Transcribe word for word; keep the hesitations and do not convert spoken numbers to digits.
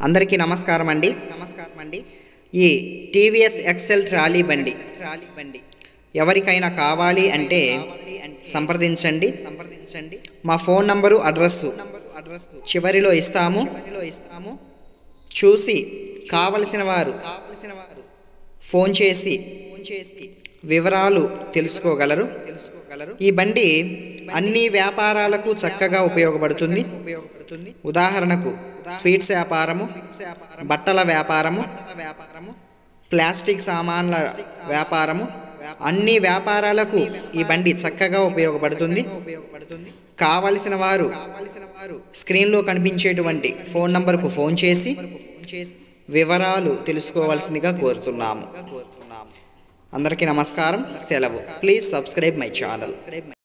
అందరికీ నమస్కారం అండి నమస్కారం అండి ఈ టీవీఎస్ ఎక్సెల్ ట్రాలీ బండి ట్రాలీ బండి ఎవరికైనా కావాలి అంటే సంప్రదించండి సంప్రదించండి మా ఫోన్ నంబరు అడ్రస్ అడ్రస్ చివరిలో ఇస్తాము ఇస్తాము చూసి కావలసిన వారు కావలసిన వారు ఫోన్ చేసి ఫోన్ చేసి వివరాలు తెలుసుకోగలరు తెలుసుకోగలరు ఈ బండి అన్ని వ్యాపారాలకు చక్కగా ఉపయోగపడుతుంది ఉపయోగపడుతుంది ఉదాహరణకు స్వీట్స్ వ్యాపారము బట్టల వ్యాపారము వ్యాపారము ప్లాస్టిక్ సామాన్ల వ్యాపారము అన్ని వ్యాపారాలకు ఈ బండి చక్కగా ఉపయోగపడుతుంది ఉపయోగపడుతుంది కావలసిన వారు కావలసిన వారు స్క్రీన్లో కనిపించేటువంటి ఫోన్ నంబర్కు ఫోన్ చేసి వివరాలు తెలుసుకోవాల్సిందిగా కోరుతున్నాము అందరికీ నమస్కారం సెలవు ప్లీజ్ సబ్స్క్రైబ్ మై ఛానల్